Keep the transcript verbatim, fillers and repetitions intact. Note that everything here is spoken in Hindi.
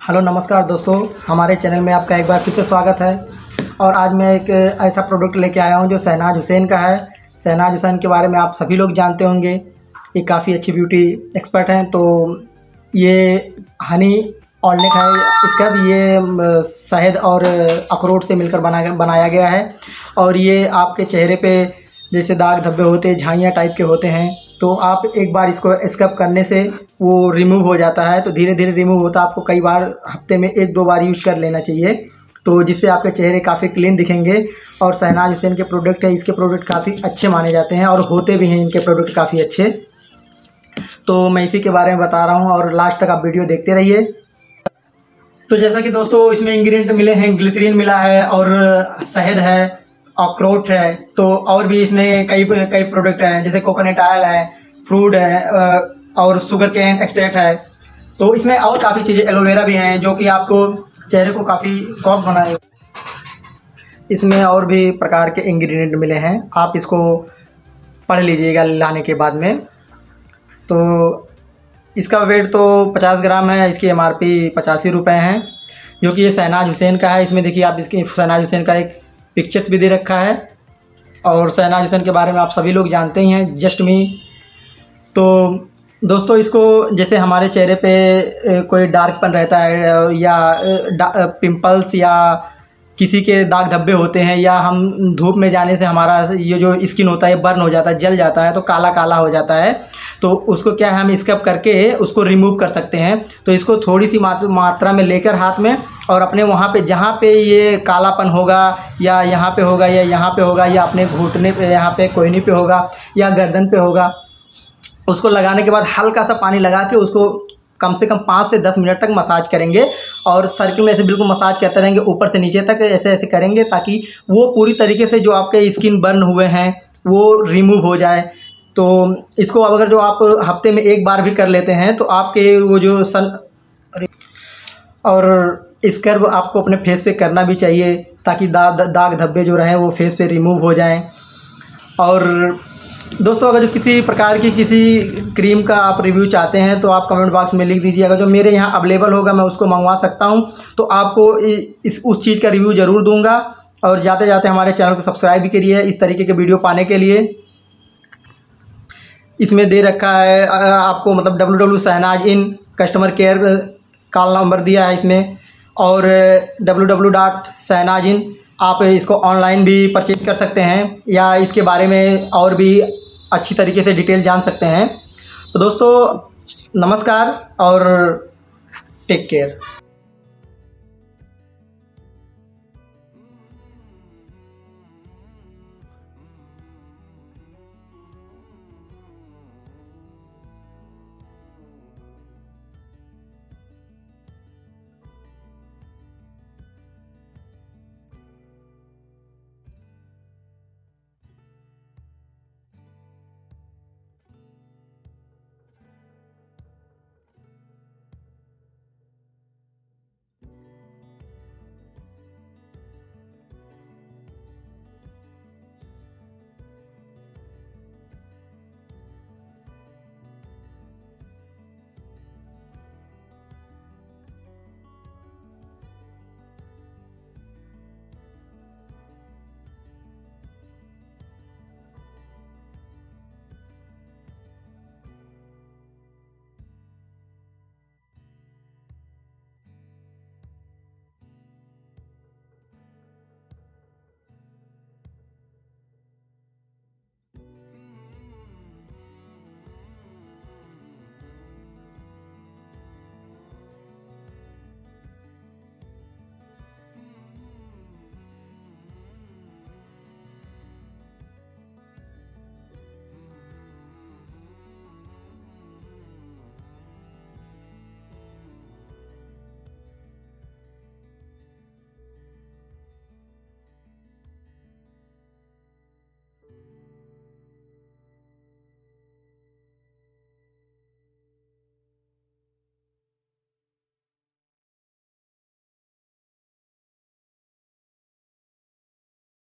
हेलो नमस्कार दोस्तों, हमारे चैनल में आपका एक बार फिर से स्वागत है। और आज मैं एक ऐसा प्रोडक्ट लेके आया हूं जो शहनाज हुसैन का है। शहनाज हुसैन के बारे में आप सभी लोग जानते होंगे, ये काफ़ी अच्छी ब्यूटी एक्सपर्ट हैं। तो ये हनी ऑलनेट है, इसका भी ये शहद और अखरोट से मिलकर बना बनाया गया है। और ये आपके चेहरे पे जैसे दाग धब्बे होते हैं, झाइयाँ टाइप के होते हैं, तो आप एक बार इसको स्क्रब करने से वो रिमूव हो जाता है। तो धीरे धीरे रिमूव होता है, आपको कई बार हफ्ते में एक दो बार यूज कर लेना चाहिए, तो जिससे आपके चेहरे काफ़ी क्लीन दिखेंगे। और शहनाज हुसैन के प्रोडक्ट है, इसके प्रोडक्ट काफ़ी अच्छे माने जाते हैं और होते भी हैं इनके प्रोडक्ट काफ़ी अच्छे। तो मैं इसी के बारे में बता रहा हूँ और लास्ट तक आप वीडियो देखते रहिए। तो जैसा कि दोस्तों इसमें इंग्रेडिएंट मिले हैं, ग्लिसरीन मिला है और शहद है, अखरोट है, तो और भी इसमें कई कई प्रोडक्ट हैं, जैसे कोकोनट ऑयल है, फ्रूट है और शुगर केन एक्सट्रैक्ट है। तो इसमें और काफ़ी चीज़ें, एलोवेरा भी हैं जो कि आपको चेहरे को काफ़ी सॉफ्ट बनाएगा। इसमें और भी प्रकार के इंग्रेडिएंट मिले हैं, आप इसको पढ़ लीजिएगा लाने के बाद में। तो इसका वेट तो पचास ग्राम है, इसकी एम आर पी पचासी रुपये हैं, जो कि ये शहनाज हुसैन का है। इसमें देखिए आप, इसकी शहनाज हुसैन का एक पिक्चर्स भी दे रखा है। और शहनाज हुसैन के बारे में आप सभी लोग जानते ही हैं, जस्ट मी। तो दोस्तों इसको जैसे हमारे चेहरे पे कोई डार्कपन रहता है या पिंपल्स या किसी के दाग धब्बे होते हैं, या हम धूप में जाने से हमारा ये जो स्किन होता है बर्न हो जाता है, जल जाता है, तो काला काला हो जाता है, तो उसको क्या है, हम स्क्रब करके उसको रिमूव कर सकते हैं। तो इसको थोड़ी सी मात्रा में लेकर हाथ में, और अपने वहाँ पे जहाँ पे ये कालापन होगा, या यहाँ पे होगा, या यहाँ पे होगा, या अपने घुटने पे, यहाँ पे कोहनी पे होगा, या गर्दन पे होगा, उसको लगाने के बाद हल्का सा पानी लगा के उसको कम से कम पाँच से दस मिनट तक मसाज करेंगे। और सर्किल में ऐसे बिल्कुल मसाज करते रहेंगे, ऊपर से नीचे तक ऐसे ऐसे करेंगे, ताकि वो पूरी तरीके से जो आपके स्किन बर्न हुए हैं वो रिमूव हो जाए। तो इसको अगर जो आप हफ्ते में एक बार भी कर लेते हैं तो आपके वो जो सन और स्क्रब आपको अपने फेस पे करना भी चाहिए, ताकि दाग दाग धब्बे जो रहें वो फेस पे रिमूव हो जाएं। और दोस्तों अगर जो किसी प्रकार की किसी क्रीम का आप रिव्यू चाहते हैं तो आप कमेंट बॉक्स में लिख दीजिए। अगर जो मेरे यहाँ अवेलेबल होगा मैं उसको मंगवा सकता हूँ, तो आपको इस उस चीज़ का रिव्यू ज़रूर दूंगा। और जाते जाते हमारे चैनल को सब्सक्राइब भी करिए इस तरीके के वीडियो पाने के लिए। इसमें दे रखा है आपको, मतलब W W Shahnaz in customer care call number दिया है इसमें, और W W dot Shahnaz in आप इसको ऑनलाइन भी परचेज कर सकते हैं, या इसके बारे में और भी अच्छी तरीके से डिटेल जान सकते हैं। तो दोस्तों नमस्कार और टेक केयर।